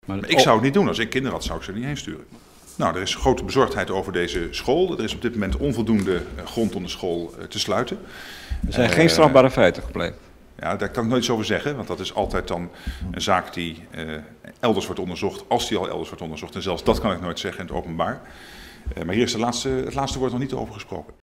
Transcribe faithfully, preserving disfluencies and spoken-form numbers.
Maar Maar ik zou het niet doen. Als ik kinderen had, zou ik ze er niet heen sturen. Nou, er is grote bezorgdheid over deze school. Er is op dit moment onvoldoende grond om de school te sluiten. Er zijn geen strafbare feiten gepleegd. Ja, daar kan ik nooit iets over zeggen, want dat is altijd dan een zaak die uh, elders wordt onderzocht, als die al elders wordt onderzocht. En zelfs dat kan ik nooit zeggen in het openbaar. Uh, maar hier is de laatste, het laatste woord nog niet over gesproken.